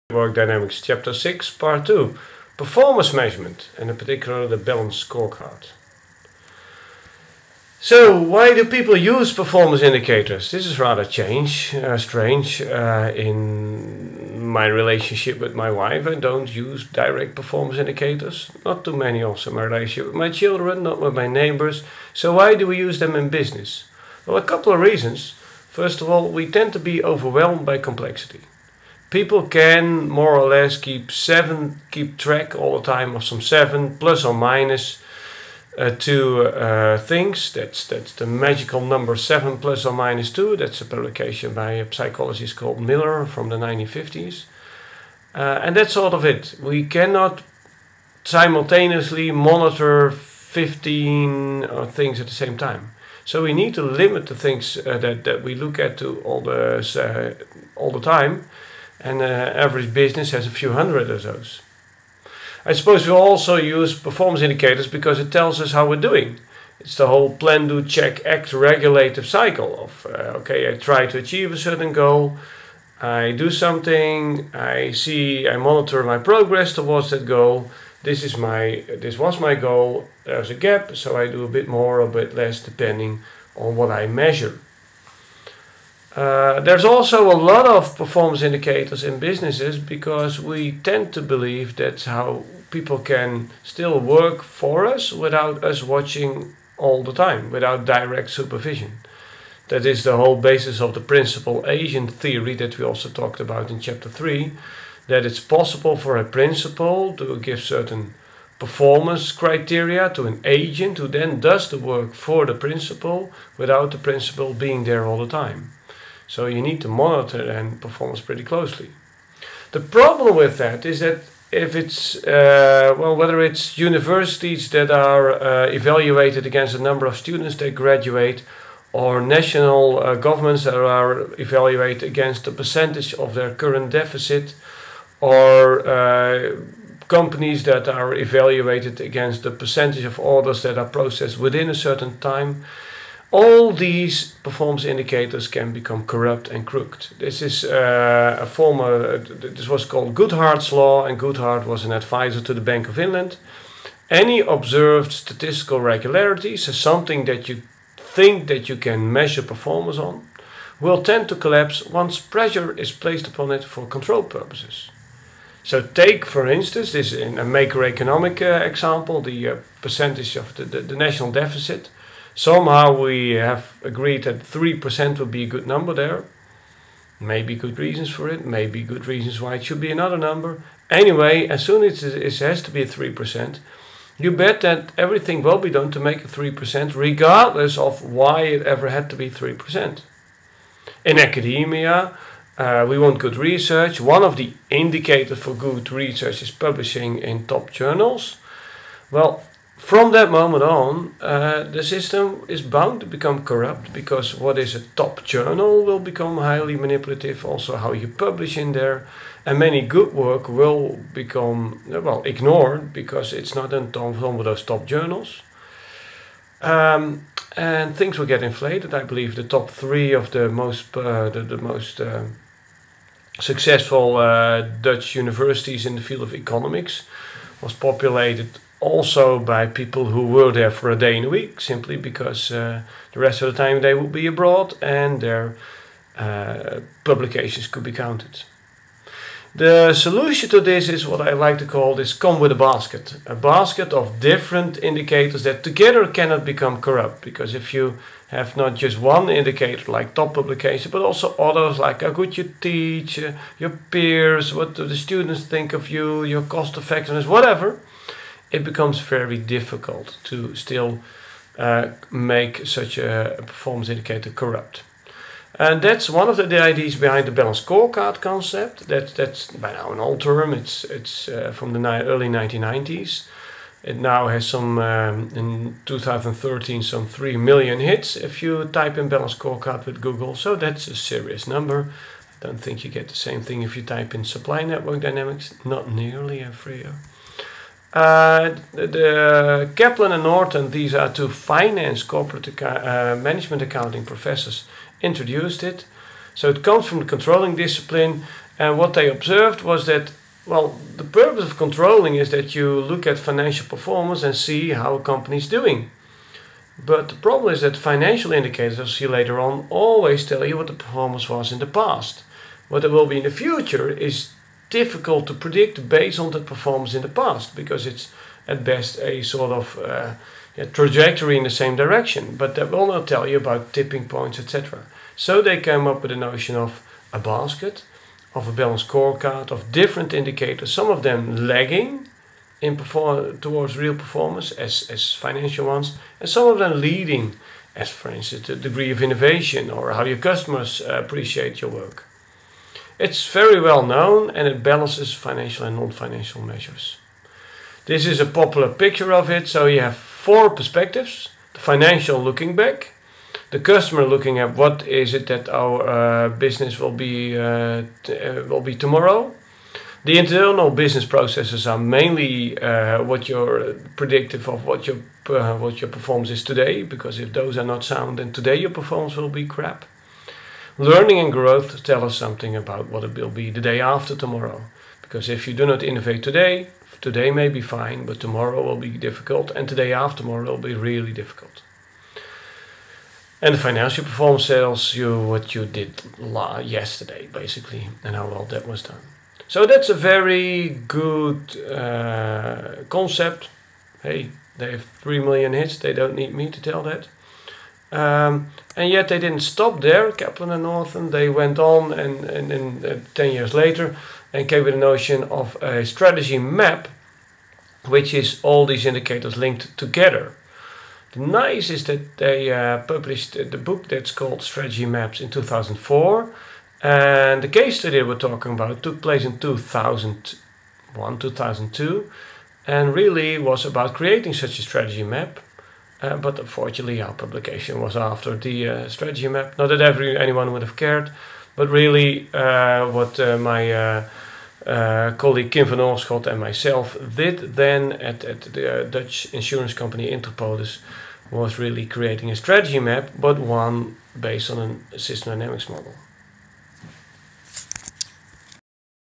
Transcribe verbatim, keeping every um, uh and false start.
Work Dynamics Chapter six, Part two, Performance Measurement, and in particular the Balanced Scorecard. So, why do people use performance indicators? This is rather change, uh, strange. Uh, in my relationship with my wife, I don't use direct performance indicators. Not too many also in my relationship with my children, not with my neighbors. So why do we use them in business? Well, a couple of reasons. First of all, we tend to be overwhelmed by complexity. People can more or less keep seven, keep track all the time of some seven plus or minus uh, two uh, things. That's that's the magical number seven plus or minus two. That's a publication by a psychologist called Miller from the nineteen fifties, uh, and that's sort of it. We cannot simultaneously monitor fifteen uh, things at the same time. So we need to limit the things uh, that that we look at to all the uh, all the time. And uh, average business has a few hundred of those. I suppose we also use performance indicators because it tells us how we're doing. It's the whole plan, do, check, act, regulative cycle of, uh, okay, I try to achieve a certain goal, I do something, I see, I monitor my progress towards that goal. This is my, this was my goal, there's a gap, so I do a bit more or a bit less depending on what I measure. Uh, there's also a lot of performance indicators in businesses because we tend to believe that's how people can still work for us without us watching all the time, without direct supervision. That is the whole basis of the principal agent theory that we also talked about in chapter three, that it's possible for a principal to give certain performance criteria to an agent who then does the work for the principal without the principal being there all the time. So you need to monitor and performance pretty closely. The problem with that is that if it's, uh, well, whether it's universities that are uh, evaluated against the number of students they graduate, or national uh, governments that are evaluated against the percentage of their current deficit, or uh, companies that are evaluated against the percentage of orders that are processed within a certain time, all these performance indicators can become corrupt and crooked. This is uh, a former, uh, this was called Goodhart's law, and Goodhart was an advisor to the Bank of England. Any observed statistical regularities, so something that you think that you can measure performance on, will tend to collapse once pressure is placed upon it for control purposes. So take, for instance, this in a macroeconomic uh, example, the uh, percentage of the, the, the national deficit. Somehow we have agreed that three percent would be a good number there. Maybe good reasons for it, maybe good reasons why it should be another number. Anyway, as soon as it has to be three percent, you bet that everything will be done to make it three percent, regardless of why it ever had to be three percent. In academia, uh, we want good research. One of the indicators for good research is publishing in top journals. Well, from that moment on, uh, the system is bound to become corrupt, because what is a top journal will become highly manipulative, also how you publish in there, and many good work will become, well, ignored because it's not in some of those top journals. Um, and things will get inflated. I believe the top three of the most, uh, the, the most uh, successful uh, Dutch universities in the field of economics was populated also by people who were there for a day in a week, simply because uh, the rest of the time they would be abroad and their uh, publications could be counted. The solution to this is what I like to call this come with a basket. A basket of different indicators that together cannot become corrupt, because if you have not just one indicator like top publication, but also others like how good you teach, uh, your peers, what do the students think of you, your cost effectiveness, whatever, it becomes very difficult to still uh, make such a performance indicator corrupt. And that's one of the, the ideas behind the balanced scorecard concept. That, that's by now an old term. It's, it's uh, from the ni early nineteen nineties. It now has some, um, in two thousand thirteen, some three million hits if you type in balanced scorecard with Google. So that's a serious number. I don't think you get the same thing if you type in supply network dynamics. Not nearly every year. Uh, the, the Kaplan and Norton, these are two finance corporate uh, management accounting professors, introduced it. So it comes from the controlling discipline, And what they observed was that, well, the purpose of controlling is that you look at financial performance and see how a company is doing. But the problem is that financial indicators, I'll see later on, always tell you what the performance was in the past. What it will be in the future is difficult to predict based on the performance in the past, because it's at best a sort of uh, a trajectory in the same direction, but that will not tell you about tipping points, et cetera. So they came up with a notion of a basket, of a balanced scorecard, of different indicators, some of them lagging in perform towards real performance as, as financial ones, and some of them leading, as for instance the degree of innovation or how your customers uh, appreciate your work. It's very well known, and it balances financial and non-financial measures. This is a popular picture of it. So you have four perspectives: the financial looking back, the customer looking at what is it that our uh, business will be uh, t uh, will be tomorrow. The internal business processes are mainly uh, what you're predictive of what your uh, what your performance is today, because if those are not sound, then today your performance will be crap. Learning and growth tell us something about what it will be the day after tomorrow, because if you do not innovate today, today may be fine, but tomorrow will be difficult, and the day after tomorrow will be really difficult. And the financial performance tells you what you did la yesterday, basically, and how well that was done. So that's a very good uh, concept. Hey, they have three million hits, they don't need me to tell that. Um, and yet they didn't stop there, Kaplan and Norton. They went on and, and, and uh, ten years later and came with a notion of a strategy map, which is all these indicators linked together. The nice is that they uh, published the book that's called Strategy Maps in two thousand four, and the case study we're talking about took place in two thousand one, two thousand two, and really was about creating such a strategy map. Uh, but unfortunately our publication was after the uh, strategy map. Not that every, anyone would have cared, but really uh, what uh, my uh, uh, colleague Kim van Oorschot and myself did then at, at the uh, Dutch insurance company Interpolis was really creating a strategy map, but one based on a system dynamics model.